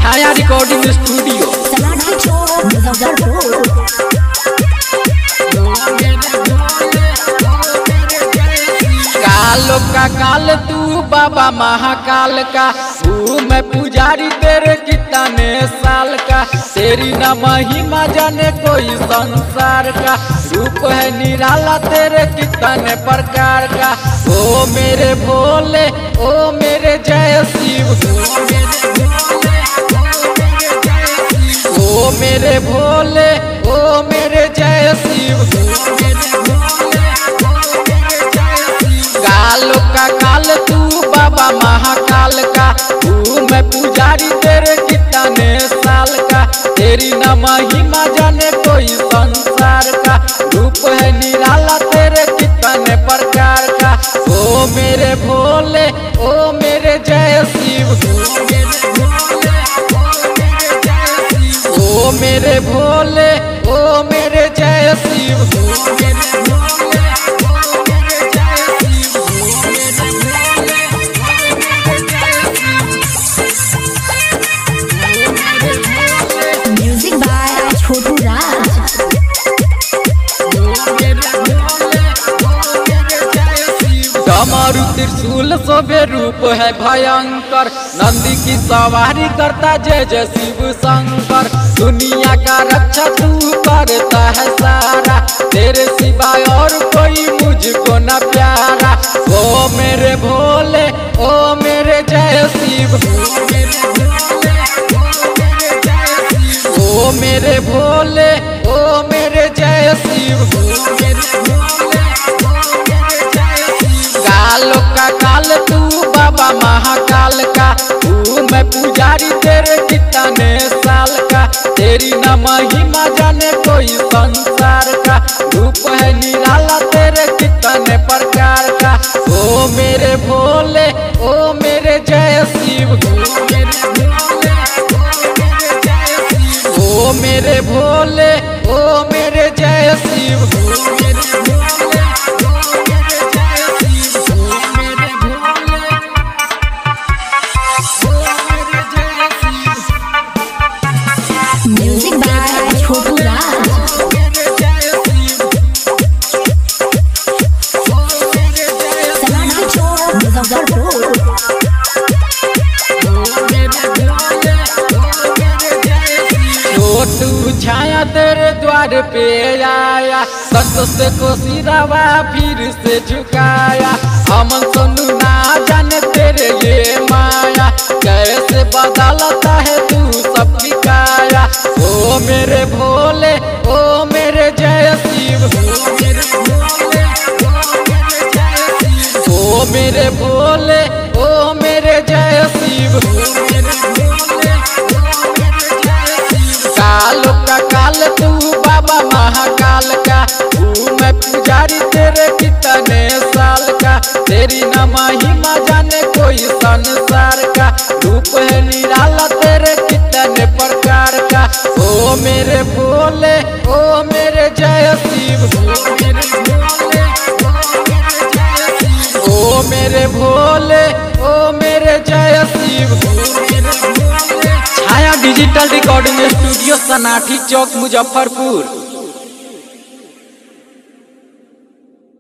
छाया recording studio. कालो का काल तू बाबा महाकाल का, तू मैं पुजारी तेरे कितने साल का। तेरी न महिमा जाने कोई संसार का, रूप है निराला तेरे कितने प्रकार का। ओ मेरे भोले ओ मेरे जय शिव, ओ मेरे भोले ओ मेरे जय शिव। कालो का काल तू बाबा महाकाल का, तू मैं पुजारी तेरे कितने साल का। तेरी न महिमा जाने कोई संसार का, रूप है निराला तेरे कितने प्रकार का। ओ मेरे भोले ओ मेरे जय शिव, ओ मेरे भोले ओ मेरे जय शिव। डमरू त्रिशूल शोभे रूप है भयंकर, नंदी की सवारी करता जय जय शिव शंकर। दुनिया का रक्षा तू करता है सारा, तेरे सिवाय और कोई मुझको न प्यारा। ओ मेरे भोले ओ मेरे जय शिव, ओ मेरे भोले ओ मेरे जय शिव। कालो का काल तू बाबा महाकाल का, तू मैं पुजारी तेरे कितने साल का। तेरी न महिमा जाने कोई संसार का, रूप है निराला तेरे कितने प्रकार का। ओ मेरे भोले ओ मेरे जय शिव, ओ मेरे भोले ओ मेरे जय शिव। छोटू छाया तेरे द्वार पे आया, संतोष को सिरावा फिर से झुकाया। अमन सोनू ना जाने तेरे ये माया, कैसे बदलता है तू सबकी काया। ओ मेरे भोले ओ मेरे जय शिव, ओ मेरे भोले ओ मेरे जय शिव। कालो का काल तू बाबा महाकाल का, तू मैं पुजारी तेरे कितने साल का। तेरी न महिमा जाने कोई संसार का, रूप है निराला तेरे कितने प्रकार का। ओ मेरे भोले ओ मेरे जय शिव, ओ मेरे भोले ओ मेरे जय Shiv. Chhaya digital recording studio, Sanathi Chowk, Muzaffarpur.